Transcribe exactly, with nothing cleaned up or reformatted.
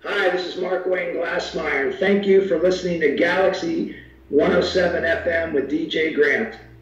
Hi, this is Mark Wayne Glasmire, and thank you for listening to Galaxy one oh seven F M with D J Grant.